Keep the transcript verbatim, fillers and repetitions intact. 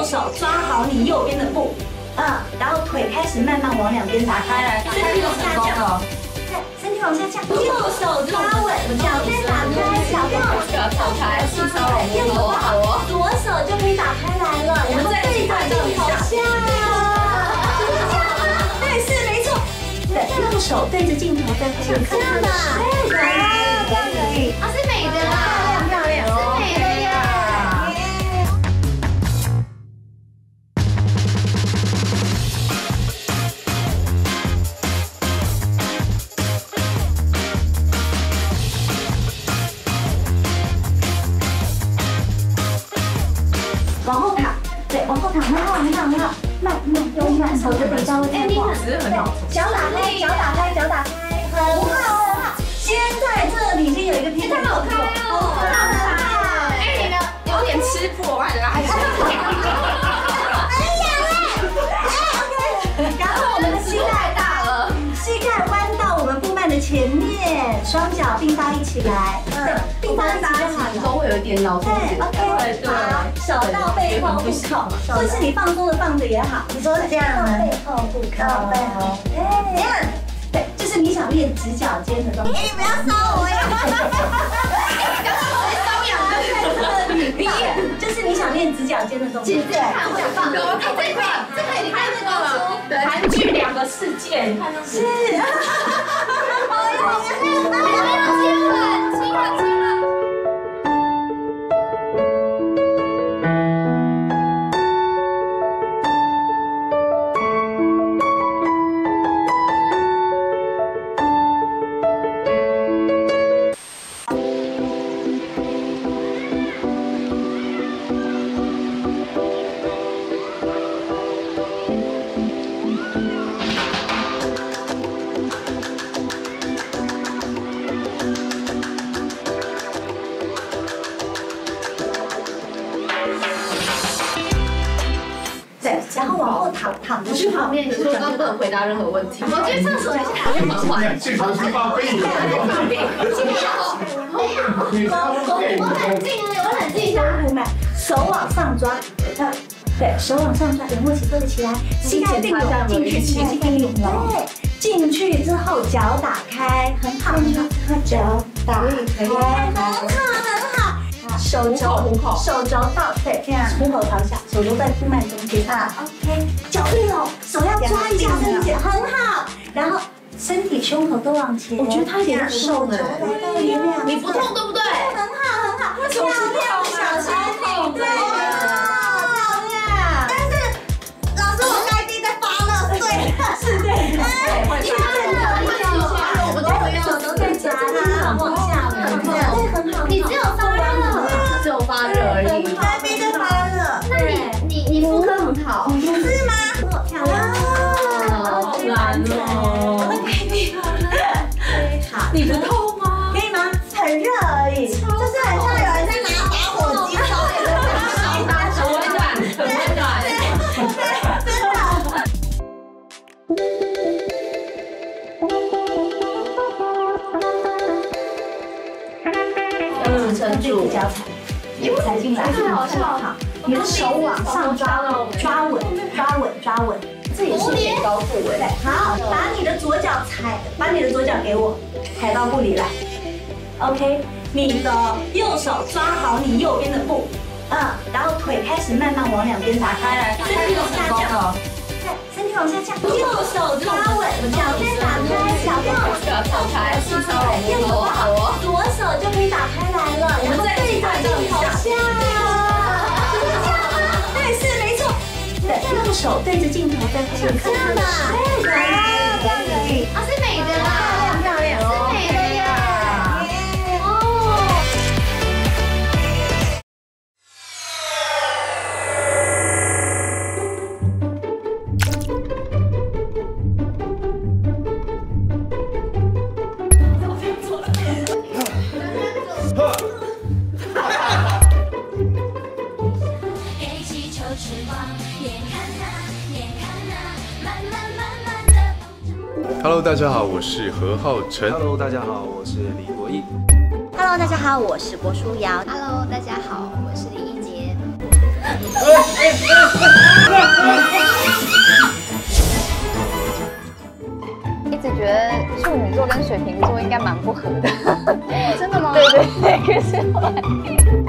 手抓好你右边的布，嗯，然后腿开始慢慢往两边打开来，身体往下降，对，身体往下降，右手抓稳，脚边打开，脚边打开，是稍微右手好，左手就可以打开来了，然后对着镜头笑，对，是没错，对，右手对着镜头在想看的，对，可以，啊，是美的啦，漂亮，是美的呀。 往后躺，对，往后躺，很好，很好，很好，慢慢悠慢，手就比较会在晃，对，脚打开，脚打开，脚打开，很好，很好。先在这里先有一个偏，太好看哦，很好，哎，你呢？有点吃破，我感觉还是。哎呀喂，哎 ，OK， 然后我们的膝盖大了，膝盖弯到我们布幔的前面，双脚并到一起来，嗯，并到一起就好了。都会有一点脑充血。OK， 对。 手到背后不靠，或是你放松的放着也好。你说是这样吗？背后不靠，背后。这样，对，就是你想练直角肩的动作。哎，你不要烧我呀！刚刚我在瘙痒的，你就是你想练直角肩的动作。对，看会放。有，这块，这块你看那个韩剧《两个世界》，你看是。是。好呀，亲吻，亲吻，亲吻。 然后往后躺，躺着去旁边，你说刚刚不能回答任何问题。我去厕所一下，就缓缓。去旁边放飞你。旁边，我冷静了，我冷静一下。手往上抓，对，手往上抓，有默契，对得起来，膝盖并拢进去，膝盖并拢，对，进去之后脚打开，很好，很好，脚打开，很好，很好。 手肘，手肘到对，这样虎口朝下，手肘在布幔中间啊。OK， 脚并拢，手要抓一下身体，很好。然后身体胸口都往前。我觉得他有点瘦呢。你不痛对不对？很好很好，漂亮小身体，对，漂亮。但是老师，我该地在发了，对，是对。你看了，你看了，我都没有，手都在夹它，往下，对，很好。你只有发了。 只有发热而已，该边就发热。那你你你妇科很好，是吗？漂亮，好难哦。那该边好，你不痛吗？可以吗？很热而已，就是很像有人在拿打火机烧你的手，打手温暖，很温暖。对，真的。要支撑住脚踩。 踩进来，好像好。你的手往上抓，抓稳，抓稳，抓稳。自己是点高度哎。对，好，把你的左脚踩，把你的左脚给我，踩到布里来。OK， 你的右手抓好你右边的布，嗯，然后腿开始慢慢往两边打开来，身体往下降。对，身体往下降。右手抓稳，脚边打开，脚边打开，是稍微右手好，左手就可以打开来了，然后对着镜头笑，对，是没错，对，右手对着镜头在想看的，对，可以，可以，啊，是美的啦，漂亮，是美的呀，哦。 Hello， 大家好，我是何浩晨。 Hello， 大家好，我是李国毅。 Hello， 大家好，我是郭书瑶。 Hello， 大家好，我是李一杰。 一直觉得处女座跟水瓶座应该蛮不合的。 真的吗？ 对对对，可是后来。